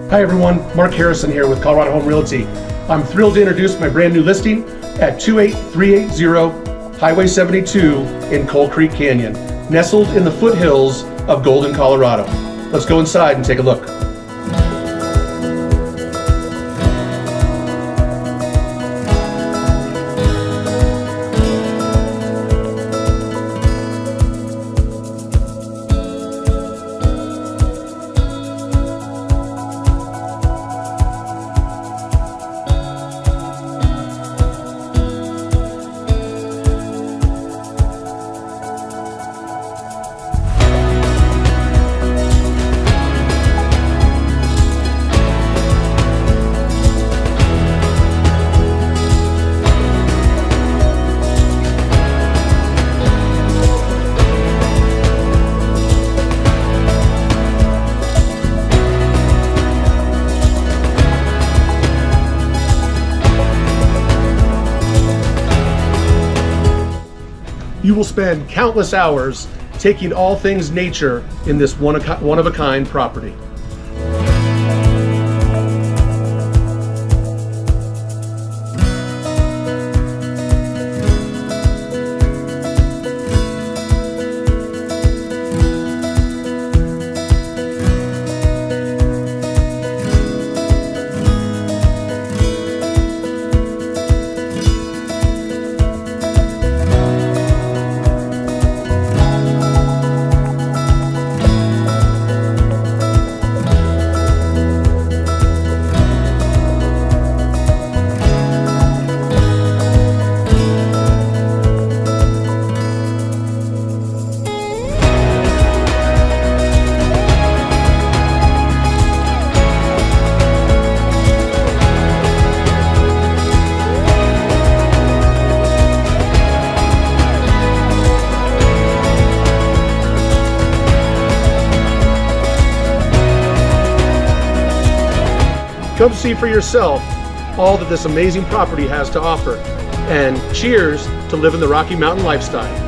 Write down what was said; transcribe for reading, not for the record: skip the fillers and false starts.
Hi everyone, Mark Harrison here with Colorado Home Realty. I'm thrilled to introduce my brand new listing at 28380 Highway 72 in Coal Creek Canyon, nestled in the foothills of Golden, Colorado. Let's go inside and take a look. You will spend countless hours taking all things nature in this one-of-a-kind property. Come see for yourself all that this amazing property has to offer. And cheers to living the Rocky Mountain lifestyle.